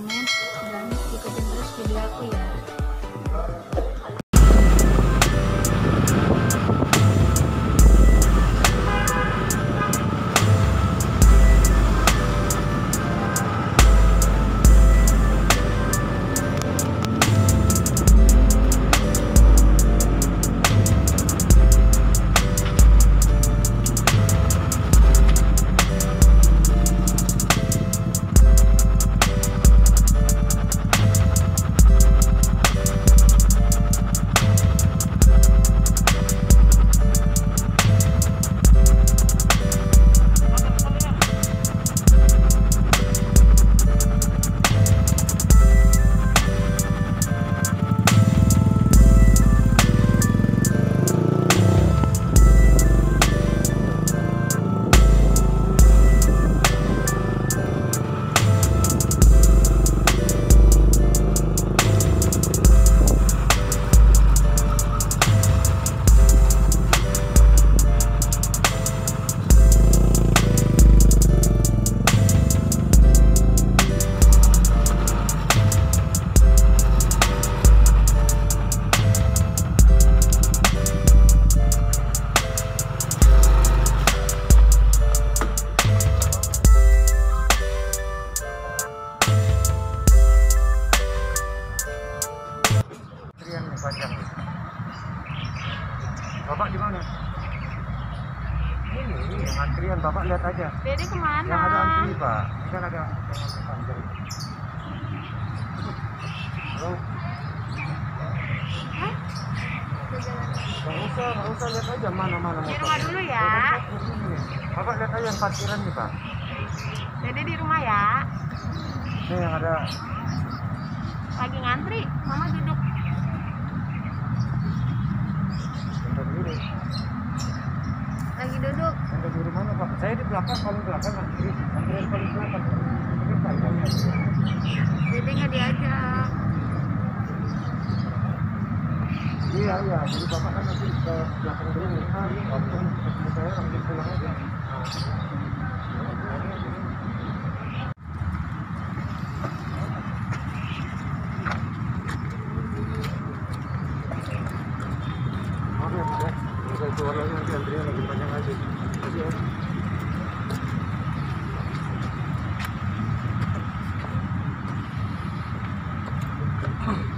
komen, dan ikutin terus video aku ya. Perpanjang. Bapak di mana? Ini yang antrian, Bapak lihat aja. Dede kemana? Yang ada antri, Pak. Ini kan ada yang panjang. Halo. Hah? Nggak usah lihat aja mana-mana Di motor. rumah dulu ya. Bapak lihat aja yang parkiran nih, Pak. Dede di rumah ya. Ini yang ada. Lagi ngantri, Mama duduk. Lagi duduk. Anda di mana, Pak? Saya di belakang, paling belakang antri. Antrian paling belakang. Ini panjang. Dede nggak diajak. Iya. Jadi Bapak kan nanti ke belakang dulu nih. Waktu ketemu saya langsung pulang aja. Maaf ya, Pak ya. Saya keluar lagi nanti antrian lagi panjang aja. Terima kasih ya.